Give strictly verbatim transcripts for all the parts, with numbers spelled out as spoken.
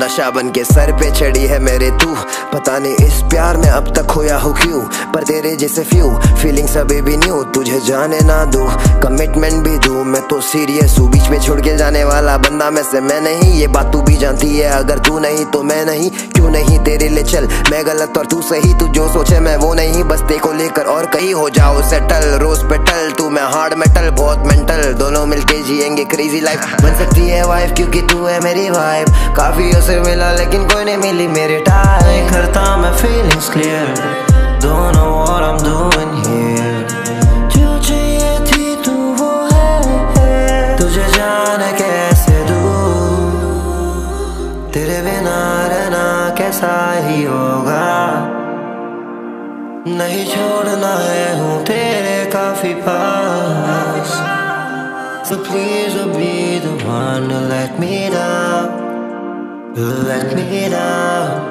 नशा बन के सर पे चढ़ी है मेरे तू। पता नहीं इस प्यार में अब तक खोया हूँ क्यों, पर तेरे जैसे फ्यू फीलिंग्स अभी भी न्यू। तुझे जाने ना दूं, कमिटमेंट भी दूं, मैं तो सीरियस हूँ। बीच में छोड़ के जाने वाला बंदा में से मैं नहीं, ये बात तू भी जानती है। अगर तू नहीं तो मैं नहीं, क्यों नहीं तेरे लिए चल मैं गलत और तू सही। तू जो सोचे मैं वो नहीं, बस ते को लेकर और कहीं हो जाओ सेटल। रोज पेटल तू मैं हार्ड मेटल, बहुत मेंटल, दोनों मिलके जिएंगे क्रेजी लाइफ। बन सकती है वाइफ क्योंकि तू है मेरी वाइफ। काफी उसे मिला लेकिन कोई नहीं मिली मेरे टाइप। करता मैं feelings clear, don't know what I'm doing here। जो चाहिए थी तू वो है, तुझे जाने कैसे दूँ। तेरे बिना रहना कैसा ही होगा, नहीं छोड़ना है हूँ तेरे काफी पास। So please don't be the one to let me down, let me down।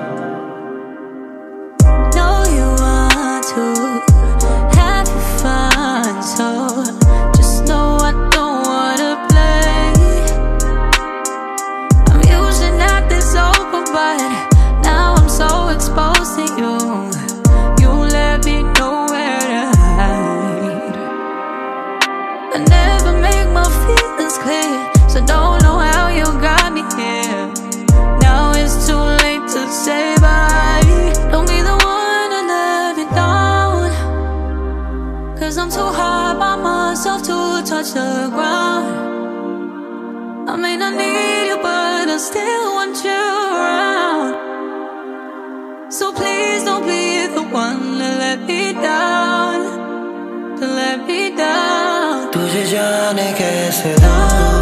I never make my feelings clear, so don't know how you got me here. Now it's too late to say bye. Don't be the one to let me down, cause I'm too high by myself to touch the ground. I may not need you, but I still want you around. So please don't be the one to let me down, to let me down। तुझे जाने कैसे दूँ,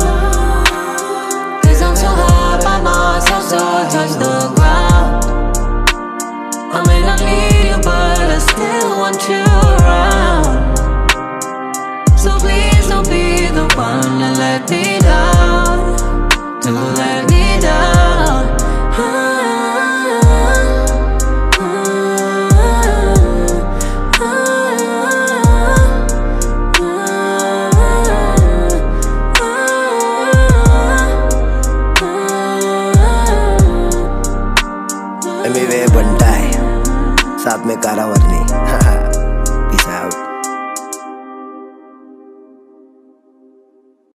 cause I'm too high by myself to touch the ground. I may not need you, but I still want you around. So please don't be the one to let me down, to let me down। Emiway बनता है साथ में कारावरनी।